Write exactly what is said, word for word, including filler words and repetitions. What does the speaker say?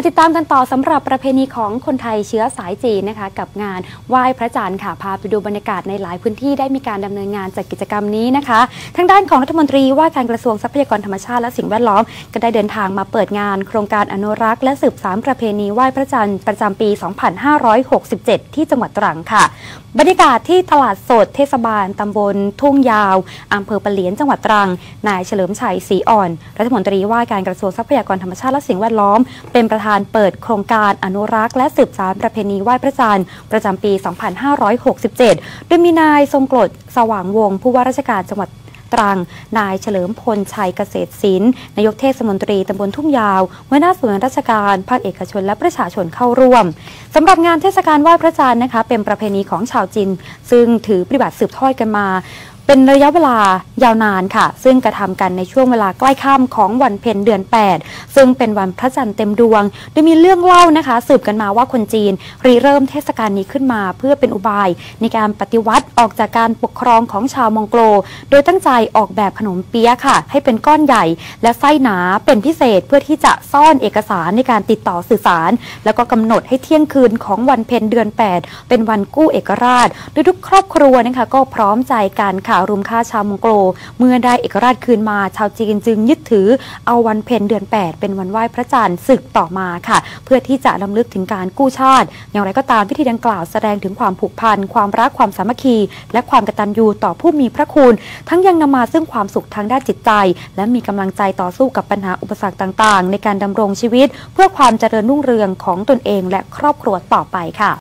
มาติดตามกันต่อสำหรับประเพณีของคนไทยเชื้อสายจีนนะคะกับงานไหว้พระจันทร์ค่ะพาไปดูบรรยากาศในหลายพื้นที่ได้มีการดำเนินงานจัดกิจกรรมนี้นะคะทางด้านของรัฐมนตรีว่าการกระทรวงทรัพยากรธรรมชาติและสิ่งแวดล้อมก็ได้เดินทางมาเปิดงานโครงการอนุรักษ์และสืบสานประเพณีไหว้พระจันทร์ประจำปี สองพันห้าร้อยหกสิบเจ็ด ที่จังหวัดตรังค่ะบรรยากาศที่ตลาดสดเทศบาลตำบลทุ่งยาวอำเภอปะเหลียนจังหวัดตรังนายเฉลิมชัยศรีอ่อนรัฐมนตรีว่าการกระทรวงทรัพยากรธรรมชาติและสิ่งแวดล้อมเป็นประธานเปิดโครงการอนุรักษ์และสืบสานประเพณีไหว้พระจันทร์ประจำปี สองพันห้าร้อยหกสิบเจ็ด โดยมีนายทรงกลดสว่างวงศ์ผู้ว่าราชการจังหวัดตรังนายเฉลิมพลชัยเกษตรศิลป์นายกเทศมนตรีตำบลทุ่งยาวหัวหน้าส่วนราชการภาคเอกชนและประชาชนเข้าร่วมสำหรับงานเทศกาลไหว้พระจันทร์นะคะเป็นประเพณีของชาวจีนซึ่งถือปฏิบัติสืบทอดกันมาเป็นระยะเวลายาวนานค่ะซึ่งกระทำกันในช่วงเวลาใกล้ค่ำของวันเพ็ญเดือนแปดซึ่งเป็นวันพระจันทร์เต็มดวงโดยมีเรื่องเล่านะคะสืบกันมาว่าคนจีนริเริ่มเทศกาลนี้ขึ้นมาเพื่อเป็นอุบายในการปฏิวัติออกจากการปกครองของชาวมองโกลโดยตั้งใจออกแบบขนมเปี๊ยะค่ะให้เป็นก้อนใหญ่และไส้หนาเป็นพิเศษเพื่อที่จะซ่อนเอกสารในการติดต่อสื่อสารแล้วก็กำหนดให้เที่ยงคืนของวันเพ็ญเดือนแปดเป็นวันกู้เอกราชโดยทุกครอบครัวนะคะก็พร้อมใจกันค่ะรุมค่าชาวมองโกลเมื่อได้เอกราชคืนมาชาวจีนจึงยึดถือเอาวันเพ็ญเดือนแปดเป็นวันไหว้พระจันทร์ศึกต่อมาค่ะเพื่อที่จะรำลึกถึงการกู้ชาติอย่างไรก็ตามพิธีดังกล่าวแสดงถึงความผูกพันความรักความสามัคคีและความกตัญญูต่อผู้มีพระคุณทั้งยังนำมาซึ่งความสุขทางด้านจิตใจและมีกำลังใจต่อสู้กับปัญหาอุปสรรคต่างๆในการดำรงชีวิตเพื่อความเจริญรุ่งเรืองของตนเองและครอบครัวต่อไปค่ะ